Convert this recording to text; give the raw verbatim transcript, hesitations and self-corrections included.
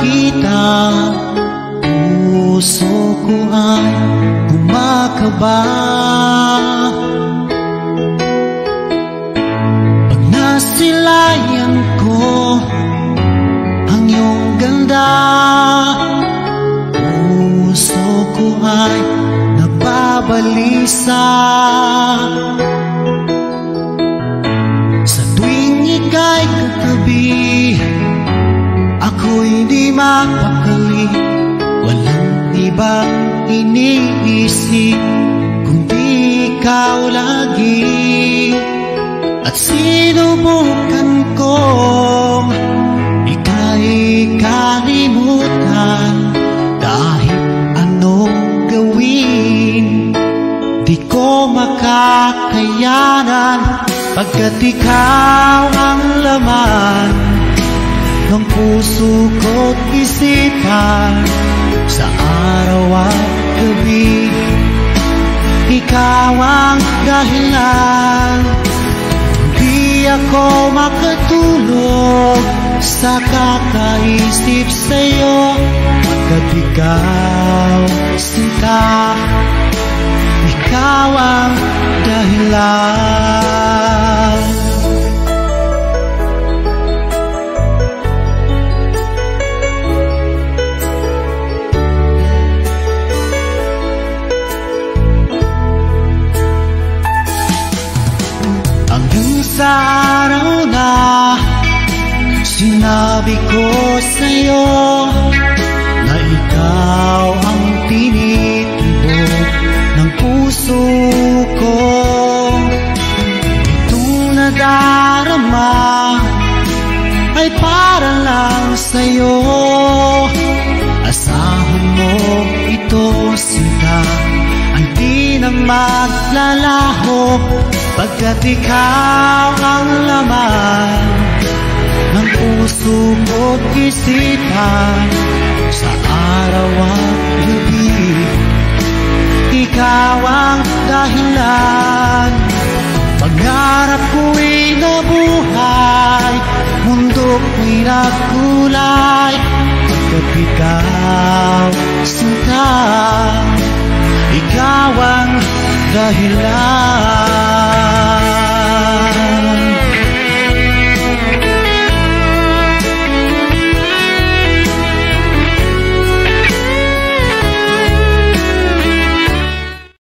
kita, puso ko ay kumakaba. Pag nasilayan ko ang iyong ganda, puso ko ay nababalisa. Sa tuwing ika'y katabi, ako'y di mapakali. Walang ibang iniisip kundi ikaw lagi. At sinubukan kong ika'y kalimutan, kahit anong gawin di ko makakayanan, pagkat ikaw ang laman ng puso ko't isipan. Sa araw at gabi, ikaw ang dahilan. Di ako makatulog sa kakaisip sa'yo, pagkat ikaw, sinta, ikaw ang dahilan. Sa araw na sinabi ko sa'yo na ikaw ang tinitibok ng puso ko, itong nadarama ay para lang sa'yo. Asahan mo ito, sinta, ang di na maglalaho, pagkat ikaw ang laman ng puso ko't isipan. Sa araw at gabi, ikaw ang dahilan. Pangarap ko'y nabuhay, mundo ko'y nagkulay, pagkat ikaw, sinta, ikaw ang dahilan.